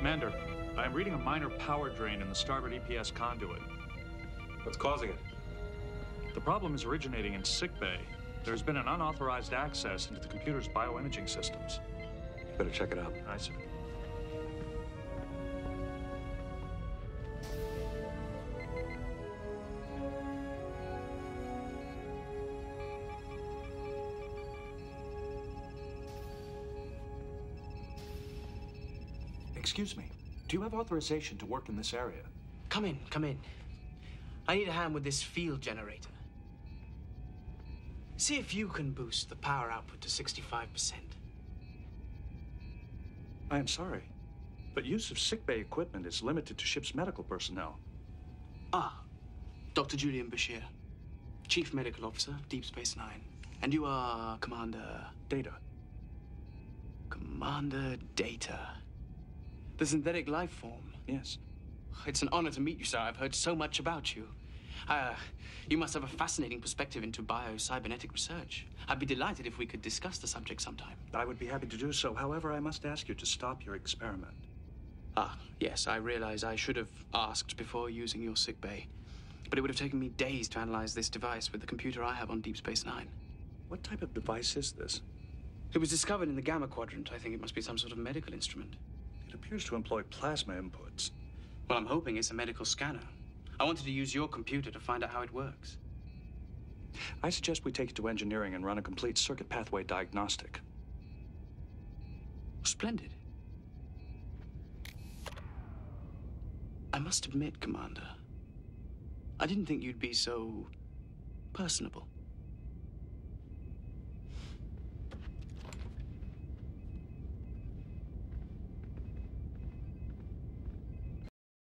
Commander, I am reading a minor power drain in the starboard EPS conduit. What's causing it? The problem is originating in sickbay. There's been an unauthorized access into the computer's bioimaging systems. Better check it out. Aye, sir. Excuse me, do you have authorization to work in this area? Come in, come in. I need a hand with this field generator. See if you can boost the power output to 65%. I am sorry, but use of sickbay equipment is limited to ship's medical personnel. Ah, Dr. Julian Bashir, Chief Medical Officer, Deep Space Nine. And you are Commander... Data. Commander Data. The synthetic life form. Yes. It's an honor to meet you, sir. I've heard so much about you. You must have a fascinating perspective into bio-cybernetic research. I'd be delighted if we could discuss the subject sometime. I would be happy to do so. However, I must ask you to stop your experiment. Ah, yes, I realize I should have asked before using your sickbay. But it would have taken me days to analyze this device with the computer I have on Deep Space Nine. What type of device is this? It was discovered in the Gamma Quadrant. I think it must be some sort of medical instrument. It appears to employ plasma inputs. Well, I'm hoping it's a medical scanner. I wanted to use your computer to find out how it works. I suggest we take it to engineering and run a complete circuit pathway diagnostic. Splendid. I must admit, Commander, I didn't think you'd be so personable.